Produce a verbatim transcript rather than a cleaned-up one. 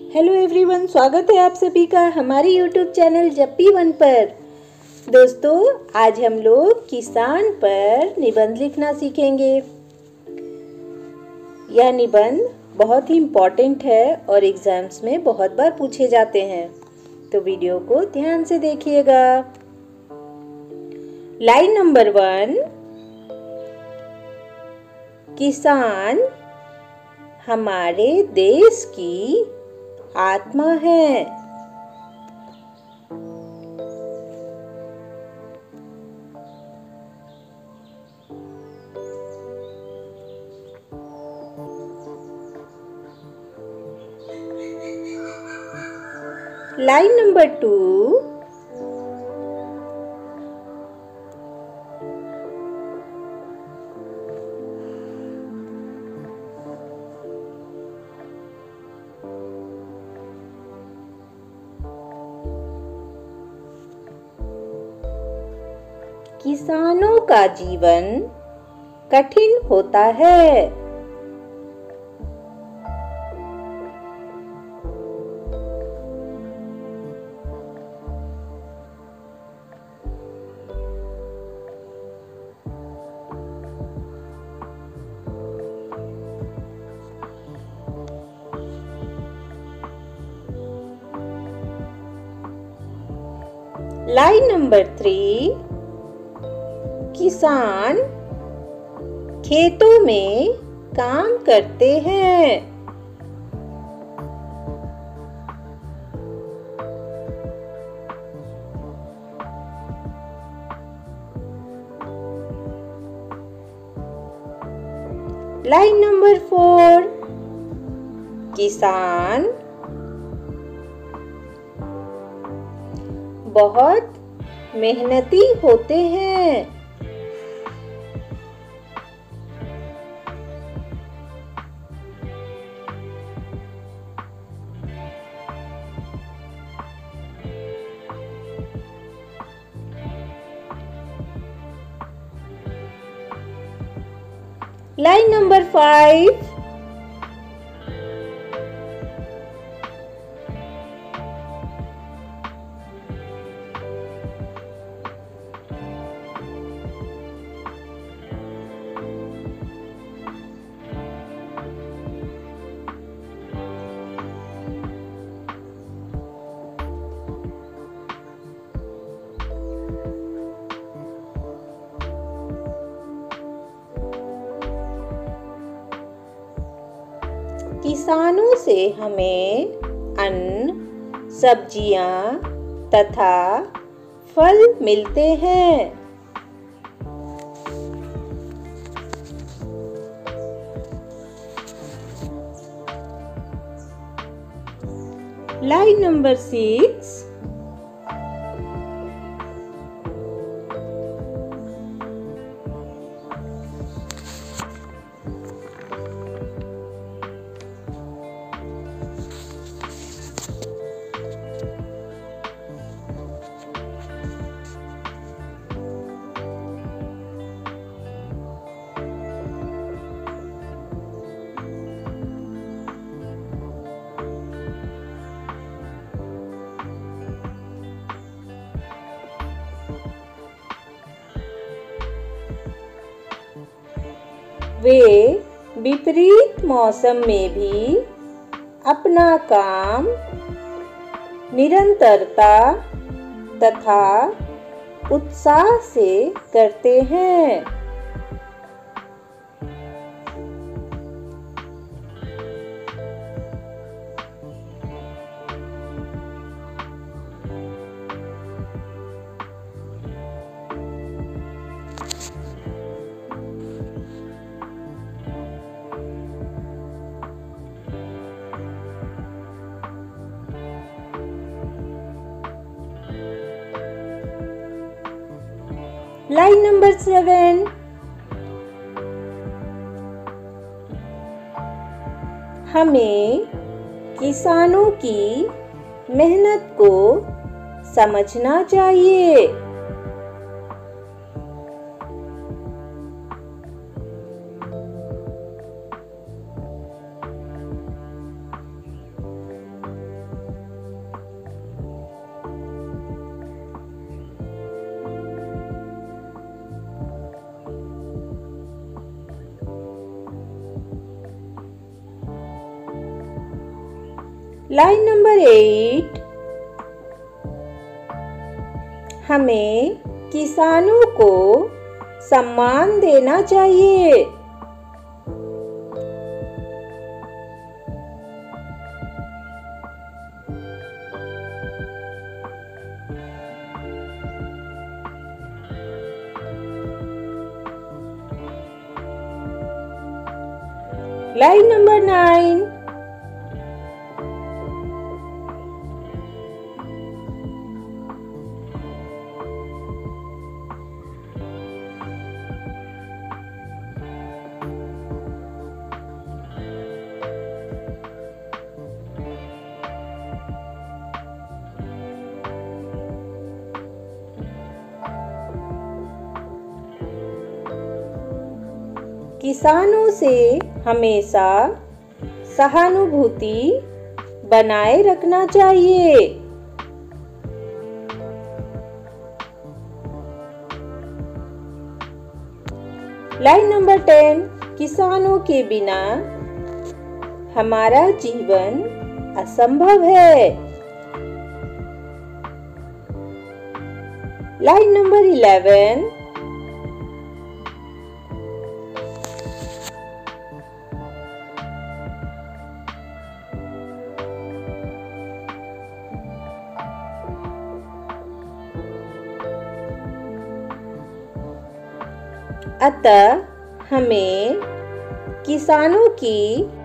Hello everyone, स्वागत है आप सभी का हमारे यूट्यूब चैनल जप्पी वन पर। दोस्तों, आज हम लोग किसान पर निबंध लिखना सीखेंगे। यह निबंध बहुत ही इम्पोर्टेंट है और एग्जाम्स में बहुत बार पूछे जाते हैं, तो वीडियो को ध्यान से देखिएगा। लाइन नंबर वन, किसान हमारे देश की आत्मा है। लाइन नंबर टू, किसानों का जीवन कठिन होता है। लाइन नंबर थ्री, किसान खेतों में काम करते हैं। लाइन नंबर फोर, किसान बहुत मेहनती होते हैं। लाइन नंबर फाइव, किसानों से हमें अन्न, सब्जियां तथा फल मिलते हैं। लाइन नंबर सिक्स, वे विपरीत मौसम में भी अपना काम निरंतरता तथा उत्साह से करते हैं। लाइन नंबर सेवन, हमें किसानों की मेहनत को समझना चाहिए। लाइन नंबर एट, हमें किसानों को सम्मान देना चाहिए। लाइन नंबर नाइन, किसानों से हमेशा सहानुभूति बनाए रखना चाहिए। लाइन नंबर टेन, किसानों के बिना हमारा जीवन असंभव है। लाइन नंबर इलेवन, अतः हमें किसानों की